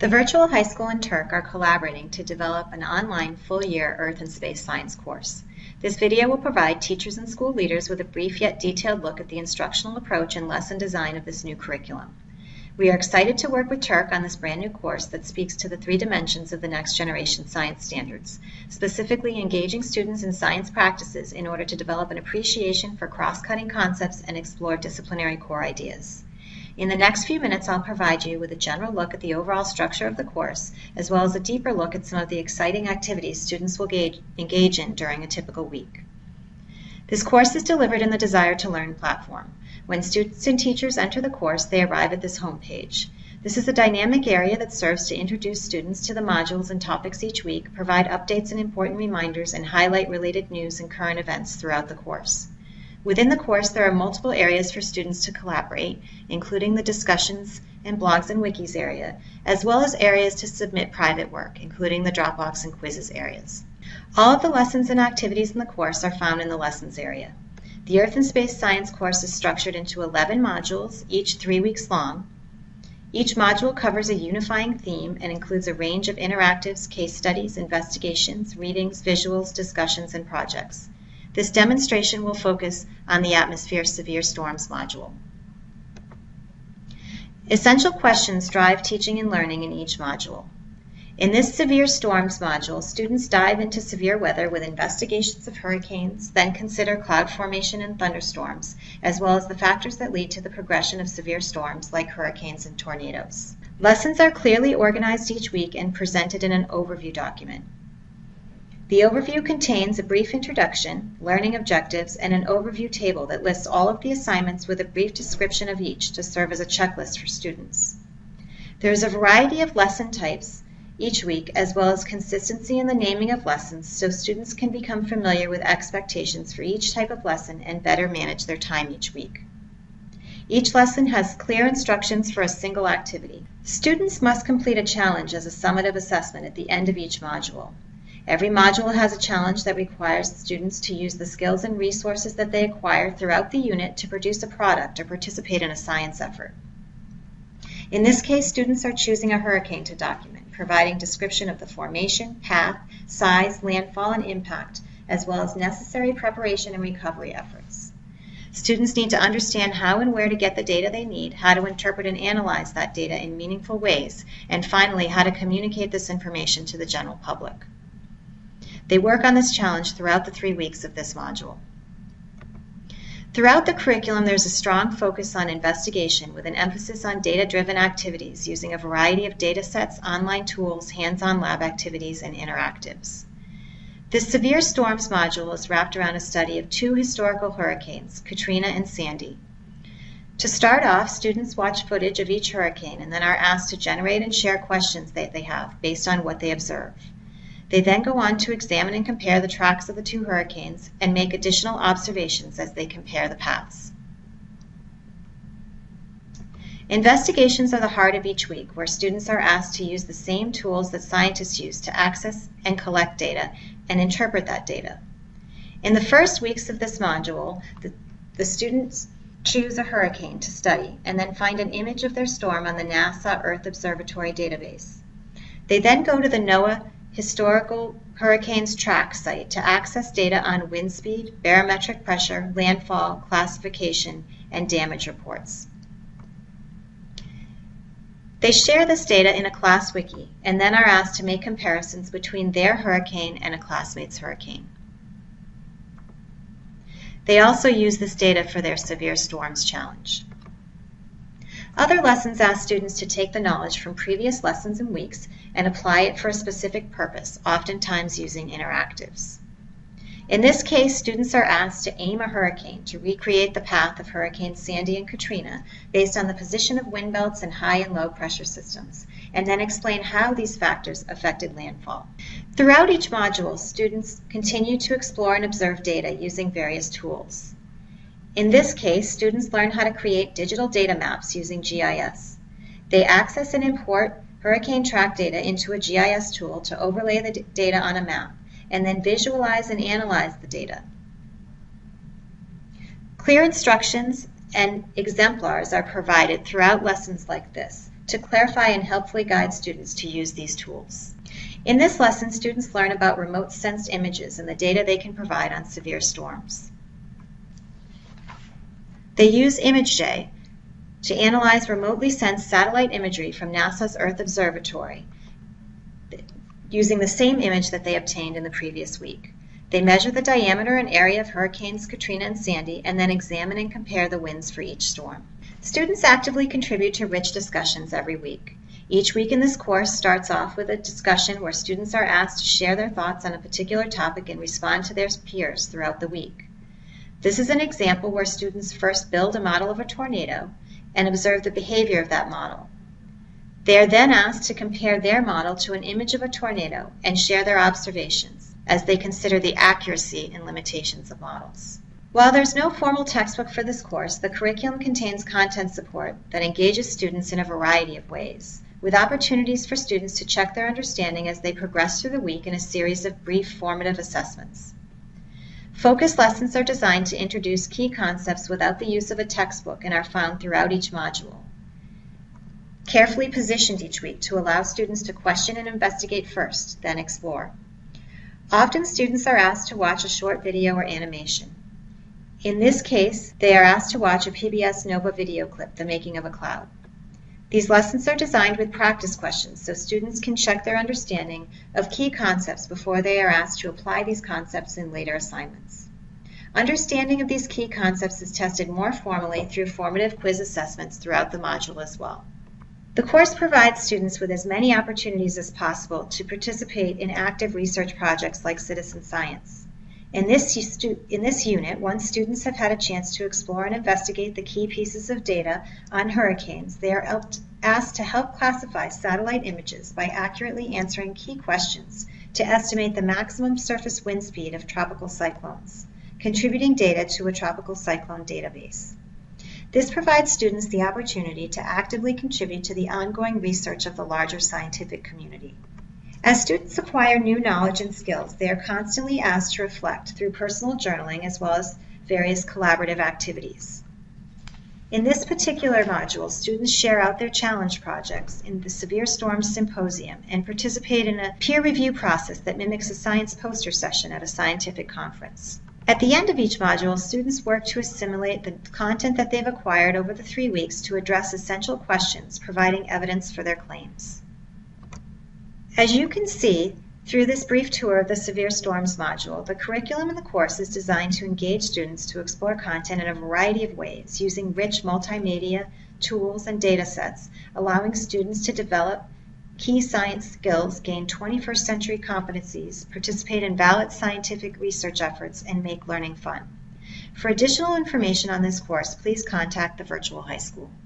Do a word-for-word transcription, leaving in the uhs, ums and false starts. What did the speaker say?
The virtual high school and Turk are collaborating to develop an online full-year Earth and Space Science course. This video will provide teachers and school leaders with a brief yet detailed look at the instructional approach and lesson design of this new curriculum. We are excited to work with Turk on this brand new course that speaks to the three dimensions of the next generation science standards, specifically engaging students in science practices in order to develop an appreciation for cross-cutting concepts and explore disciplinary core ideas. In the next few minutes, I'll provide you with a general look at the overall structure of the course, as well as a deeper look at some of the exciting activities students will gauge, engage in during a typical week. This course is delivered in the Desire to Learn platform. When students and teachers enter the course, they arrive at this homepage. This is a dynamic area that serves to introduce students to the modules and topics each week, provide updates and important reminders, and highlight related news and current events throughout the course. Within the course, there are multiple areas for students to collaborate, including the discussions and blogs and wikis area, as well as areas to submit private work, including the Dropbox and quizzes areas. All of the lessons and activities in the course are found in the lessons area. The Earth and Space Science course is structured into eleven modules, each three weeks long. Each module covers a unifying theme and includes a range of interactives, case studies, investigations, readings, visuals, discussions, and projects. This demonstration will focus on the Atmosphere Severe Storms module. Essential questions drive teaching and learning in each module. In this Severe Storms module, students dive into severe weather with investigations of hurricanes, then consider cloud formation and thunderstorms, as well as the factors that lead to the progression of severe storms like hurricanes and tornadoes. Lessons are clearly organized each week and presented in an overview document. The overview contains a brief introduction, learning objectives, and an overview table that lists all of the assignments with a brief description of each to serve as a checklist for students. There is a variety of lesson types each week, as well as consistency in the naming of lessons, so students can become familiar with expectations for each type of lesson and better manage their time each week. Each lesson has clear instructions for a single activity. Students must complete a challenge as a summative assessment at the end of each module. Every module has a challenge that requires students to use the skills and resources that they acquire throughout the unit to produce a product or participate in a science effort. In this case, students are choosing a hurricane to document, providing description of the formation, path, size, landfall, and impact, as well as necessary preparation and recovery efforts. Students need to understand how and where to get the data they need, how to interpret and analyze that data in meaningful ways, and finally, how to communicate this information to the general public. They work on this challenge throughout the three weeks of this module. Throughout the curriculum, there's a strong focus on investigation with an emphasis on data-driven activities using a variety of data sets, online tools, hands-on lab activities, and interactives. This Severe Storms module is wrapped around a study of two historical hurricanes, Katrina and Sandy. To start off, students watch footage of each hurricane and then are asked to generate and share questions that they have based on what they observe. They then go on to examine and compare the tracks of the two hurricanes and make additional observations as they compare the paths. Investigations are the heart of each week, where students are asked to use the same tools that scientists use to access and collect data and interpret that data. In the first weeks of this module, the, the students choose a hurricane to study and then find an image of their storm on the NASA Earth Observatory database. They then go to the NOAA Historical Hurricanes Track site to access data on wind speed, barometric pressure, landfall, classification, and damage reports. They share this data in a class wiki and then are asked to make comparisons between their hurricane and a classmate's hurricane. They also use this data for their Severe Storms challenge. Other lessons ask students to take the knowledge from previous lessons and weeks and apply it for a specific purpose, oftentimes using interactives. In this case, students are asked to aim a hurricane to recreate the path of Hurricanes Sandy and Katrina based on the position of wind belts and high and low pressure systems, and then explain how these factors affected landfall. Throughout each module, students continue to explore and observe data using various tools. In this case, students learn how to create digital data maps using G I S. They access and import hurricane track data into a G I S tool to overlay the data on a map, and then visualize and analyze the data. Clear instructions and exemplars are provided throughout lessons like this to clarify and helpfully guide students to use these tools. In this lesson, students learn about remote sensed images and the data they can provide on severe storms. They use ImageJ to analyze remotely sensed satellite imagery from NASA's Earth Observatory using the same image that they obtained in the previous week. They measure the diameter and area of Hurricanes Katrina and Sandy and then examine and compare the winds for each storm. Students actively contribute to rich discussions every week. Each week in this course starts off with a discussion where students are asked to share their thoughts on a particular topic and respond to their peers throughout the week. This is an example where students first build a model of a tornado and observe the behavior of that model. They are then asked to compare their model to an image of a tornado and share their observations as they consider the accuracy and limitations of models. While there's no formal textbook for this course, the curriculum contains content support that engages students in a variety of ways, with opportunities for students to check their understanding as they progress through the week in a series of brief formative assessments. Focus lessons are designed to introduce key concepts without the use of a textbook and are found throughout each module, carefully positioned each week to allow students to question and investigate first, then explore. Often students are asked to watch a short video or animation. In this case, they are asked to watch a P B S NOVA video clip, The Making of a Cloud. These lessons are designed with practice questions so students can check their understanding of key concepts before they are asked to apply these concepts in later assignments. Understanding of these key concepts is tested more formally through formative quiz assessments throughout the module as well. The course provides students with as many opportunities as possible to participate in active research projects like citizen science. In this, in this unit, once students have had a chance to explore and investigate the key pieces of data on hurricanes, they are asked to help classify satellite images by accurately answering key questions to estimate the maximum surface wind speed of tropical cyclones, contributing data to a tropical cyclone database. This provides students the opportunity to actively contribute to the ongoing research of the larger scientific community. As students acquire new knowledge and skills, they are constantly asked to reflect through personal journaling as well as various collaborative activities. In this particular module, students share out their challenge projects in the Severe Storms Symposium and participate in a peer review process that mimics a science poster session at a scientific conference. At the end of each module, students work to assimilate the content that they've acquired over the three weeks to address essential questions, providing evidence for their claims. As you can see through this brief tour of the Severe Storms module, the curriculum in the course is designed to engage students to explore content in a variety of ways, using rich multimedia tools and data sets, allowing students to develop key science skills, gain twenty-first century competencies, participate in valid scientific research efforts, and make learning fun. For additional information on this course, please contact the Virtual High School.